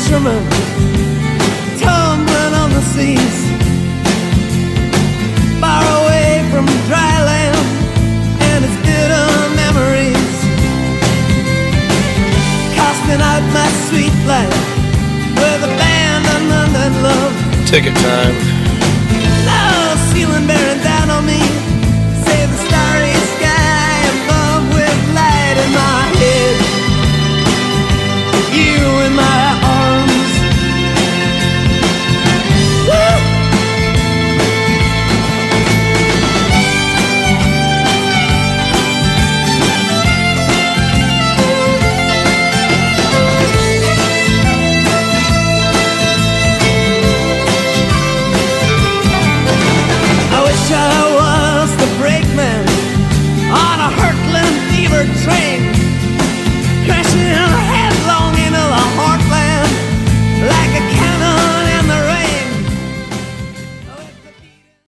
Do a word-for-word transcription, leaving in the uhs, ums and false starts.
fisherman tumbling on the seas, far away from dry land and its bitter memories, casting out my sweet life with abandonment and love. Ticket time.